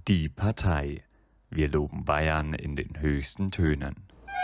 Die Partei. Wir loben Bayern in den höchsten Tönen.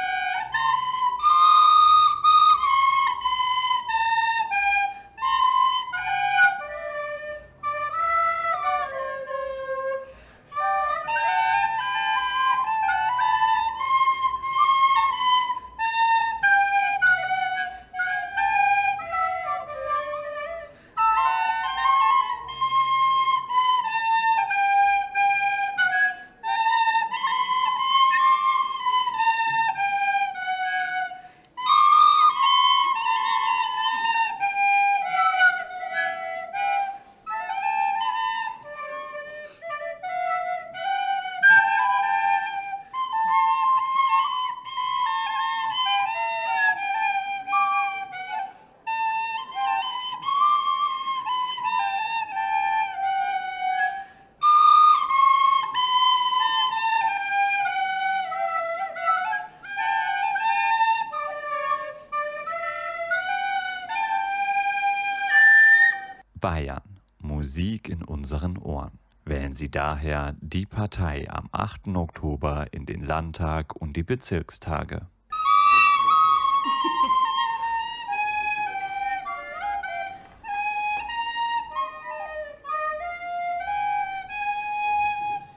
Bayern. Musik in unseren Ohren. Wählen Sie daher die Partei am 8. Oktober in den Landtag und die Bezirkstage.